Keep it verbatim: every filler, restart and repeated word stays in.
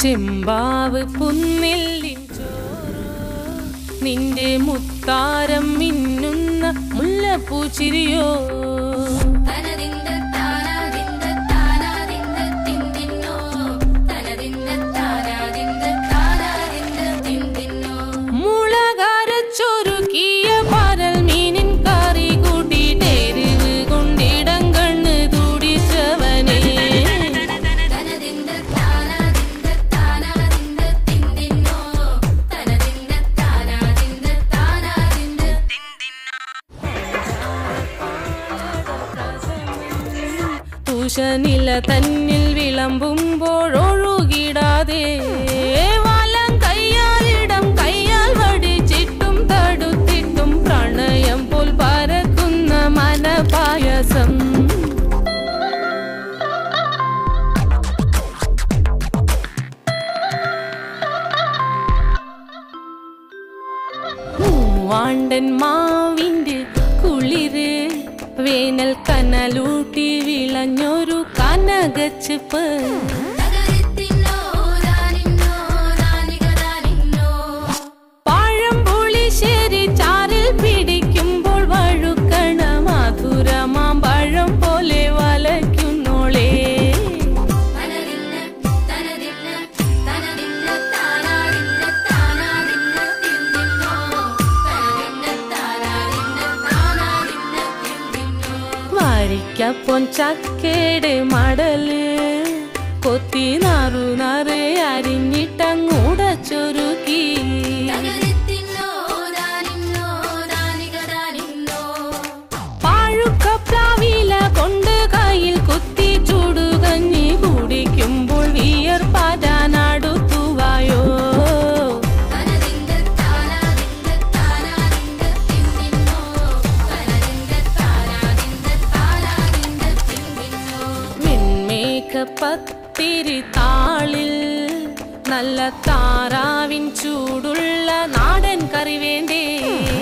ചെമ്പാവ് പുന്നെല്ലിൻ നിന്റെ മുത്താരം മിന്നുന്ന മുല്ലപ്പൂച്ചിരിയോ മുളകരച്ചൊരുക്കിയ പരൽ മീനിൻ കറി കൂട്ടിയിട്ടെരിവ് കൊണ്ടിടം കണ്ണ് തുടിച്ചവനെ നില തന്നിൽ വിളമ്പുമ്പോഴൊഴുകിടാതെ വലം കയ്യാലിടം കയ്യാൽ വടിച്ചിട്ടും തടുത്തിട്ടും പ്രണയം പോൽ പരക്കുന്ന മനപായസം മൂവാണ്ടൻ മാവിന്റെ കുളിര് വേനൽ കനലൂട്ടി വിളഞ്ഞൊരു കനകച്ചിപ്പ് പഴംപുളിശ്ശേരി ചാറിൽ പിടിക്കുമ്പോൾ വഴുക്കണ മധുരമാം പഴം പോലെ വലയ്ക്കുന്നോളേ വരിക്കപ്പൊൻ ചക്കയുടെ മടല് കൊത്തി നാറു നാറ് അരിഞ്ഞിട്ടങ്ങൂടച്ചൊരുക്കി പാഴുക്കപ്ലാവില കൊണ്ട് കയ്യിൽ കുത്തി ചൂടുകഞ്ഞി കുടിക്കുമ്പോൾ വിയർപ്പാറ്റാനടുത്തുവായോ പത്തിരി താളിൽ നല്ല താറാവിൻ ചൂടുള്ള നാടൻ കറി വേണ്ടേ